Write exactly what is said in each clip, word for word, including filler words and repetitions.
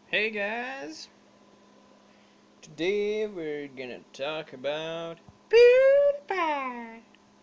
Hey guys! Today we're gonna talk about Pewdiepie!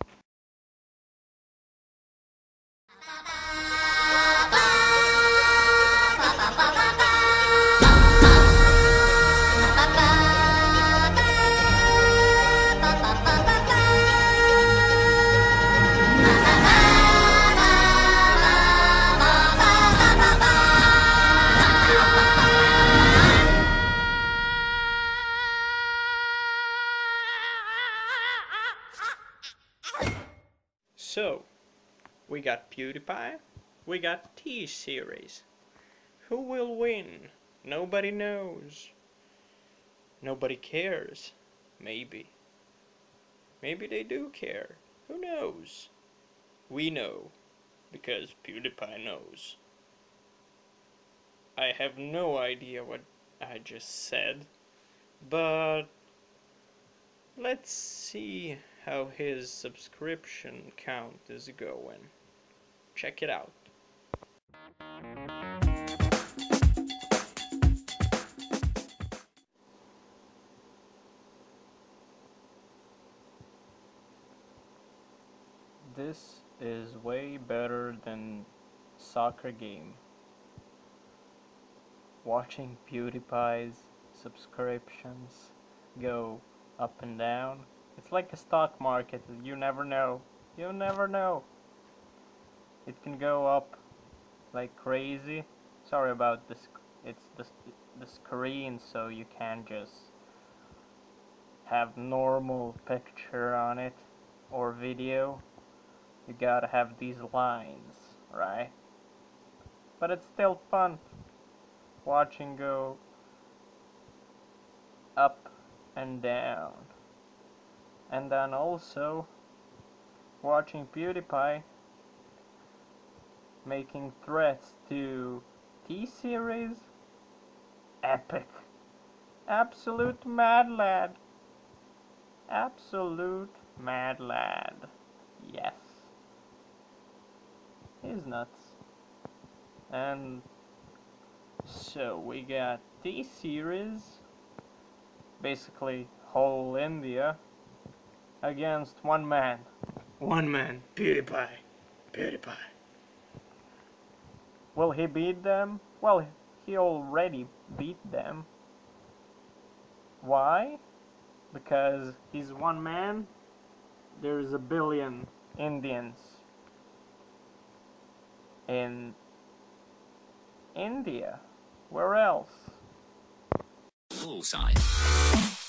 So, we got Pewdiepie, we got T-Series. Who will win? Nobody knows. Nobody cares. Maybe. Maybe they do care. Who knows? We know, because Pewdiepie knows. I have no idea what I just said, but let's see how his subscription count is going. Check it out. This is way better than soccer game. Watching Pewdiepie's subscriptions go up and down. It's like a stock market. You never know. You never know. It can go up like crazy. Sorry about this. It's the, the screen, so you can't just have normal picture on it or video. You gotta have these lines, right? But it's still fun watching go up and down. And then also watching Pewdiepie making threats to T-Series. Epic. Absolute mad lad. Absolute mad lad. Yes. He's nuts. And so we got T-Series, basically whole India, against one man. One man, Pewdiepie. Pewdiepie. Will he beat them? Well, he already beat them. Why? Because he's one man. There's a billion Indians in India. Where else? Poolside.